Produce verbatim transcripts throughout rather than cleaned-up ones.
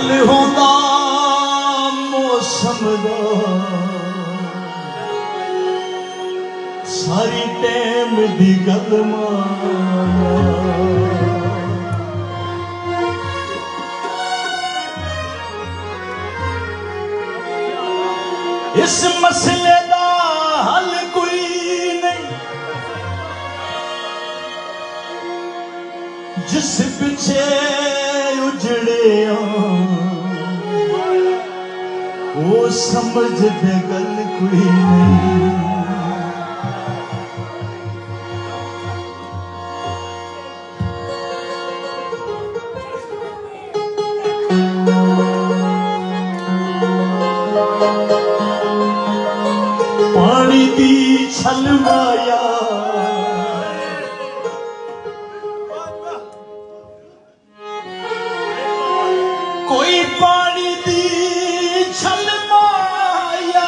हल होंदा मौसम दा सारी टैम दी गल माया इस मसले दा हल कोई नहीं जिस पिछे उजड़े वो समझ दे गल कोई नहीं पानी दी छलवाया कोई पानी दी छलवाया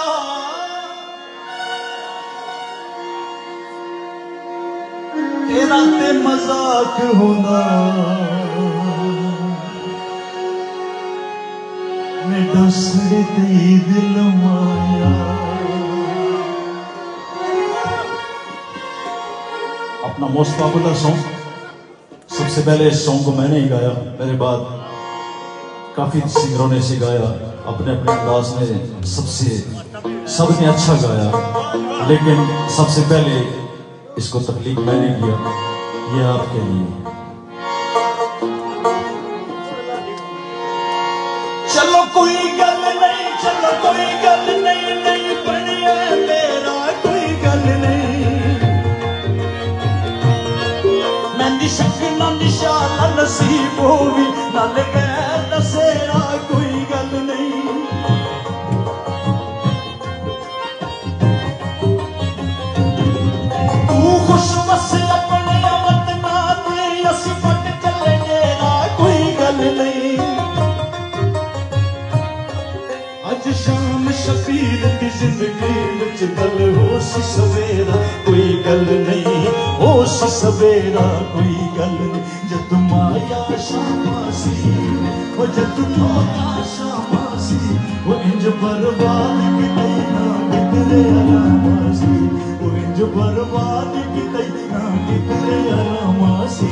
तेरा ते मजाक होना मैं डसड़ी तेरी दिल माया। अपना मोस्ट पॉपुलर सॉन्ग सबसे पहले इस सॉन्ग को मैंने ही गाया, मेरे बाद काफी सिंगरों ने इसे गाया अपने अपने अंदाज में, सबसे सबने अच्छा गाया, लेकिन सबसे पहले इसको तकलीफ मैंने किया। ये आपके लिए। चलो कोई गल नहीं, चलो कोई गल नहीं, नहीं बनिया मेरा कोई गल नहीं, मैं शक ना निशाना नसीब होवी नाल गैर दसेरा कोई गल नहीं। तू खुश बस अपने वतना ते असी पट चले गेरा कोई गल नहीं। अज शाम शबीर की जिंदगी विच गल हो सी सवेरा कोई गल नहीं, हो सी सवेरा कोई गल नहीं। जद माया शामासी वो जद माया शामासी वो इंज बर्बाद कितई ना कितरे आरामासी, वो इंज बर्बाद कितई ना कितरे आरामासी।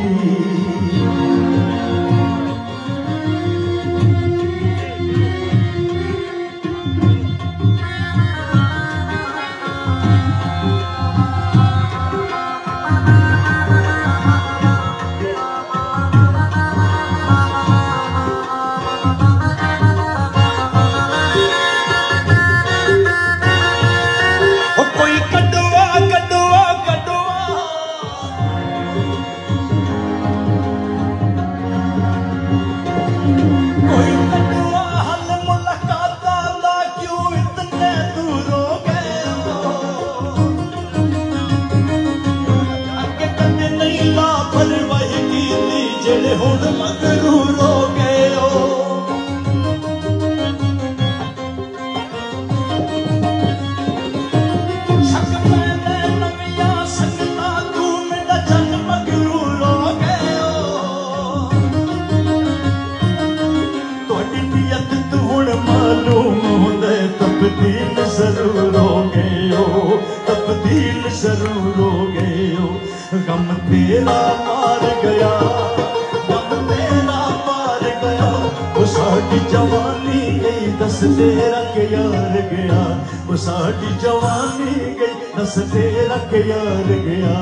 तब्दील जरूर हो गए हो, तब्दील जरूर हो गए हो। गम तेरा मार गया, गम तेरा मार गया, वो साड़ी जवानी गई दस तेरा के यार गया, वो साड़ी जवानी गई दस तेरा के यार गया।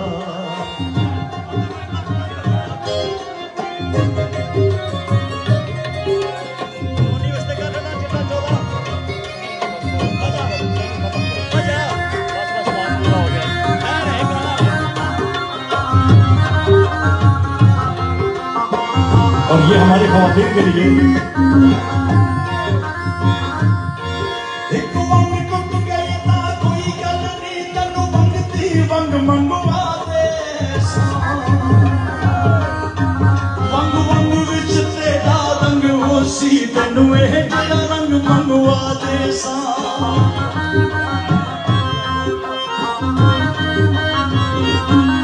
और ये हमारे ख्वातीन के लिए एक वंग टुट गई ना कोई गल नहीं, तनु मंगती वंग मंगवा दे। वंग वंग विच तेरा रंग हो सी, तनु ए जड़ा रंग मंगवा दे सा।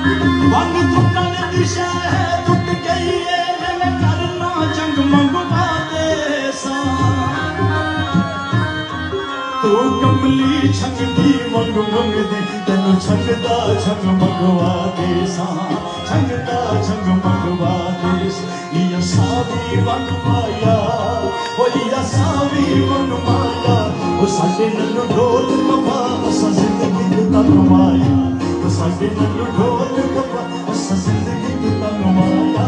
वंग टुटन दिशा है टुट गई है, करना जंग मंगवा कमली छंगदी मंग मंगदी तेनू छंगदा छंग मंगवा दे सा छंगदा छंग मंगवा दे या सावी वन माया ओ या सावी वन माया ओ साडे नन्नू ढोल कपा असा जिंदगी दी तन माया ओ साडे नन्नू ढोल कपा असा जिंदगी दी तन माया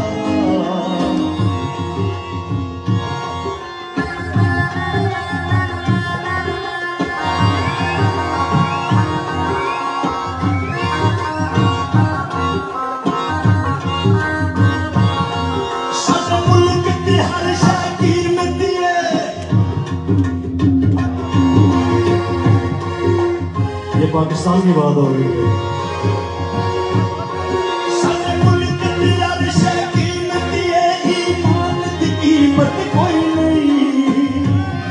पाकिस्तान की बात हो रही है। सारे मुल्क की लारिश कीमत है, ईमान की कीमत कोई नहीं।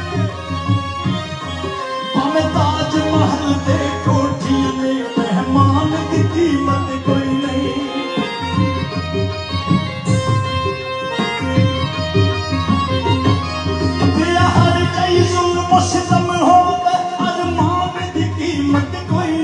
भावें ताज महल दे कोठियां ने मेहमान की कीमत कोई नहीं। पिया हर कई जुल्म सितम होता अरमान की कीमत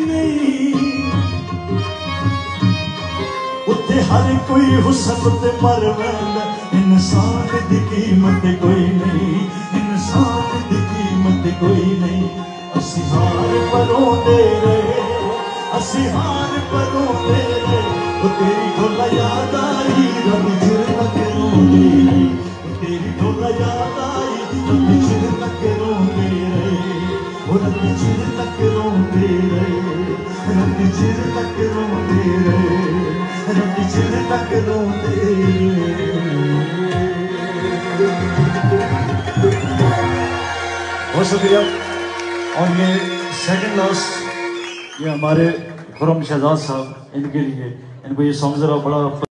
हर कोई हुस्न ते मर वैंदा इंसान दी कीमत कोई नहीं इंसान दी कीमत कोई नहीं असी हार परोंदे रहे असी हार परोंदे रहे वो तेरी ढोला याद आई रब चिर तक रोंदे रहे वो तेरी ढोला याद आई रब चिर तक रोंदे रहे वो रब चिर तक रोंदे रहे रब चिर तक रोंदे रहे रब चिर तक रोंदे बहुत शुक्रिया। और ये सेकंड लास्ट ये हमारे खुरम शहजाद साहब, इनके लिए इनको ये सॉन्ग जरा बड़ा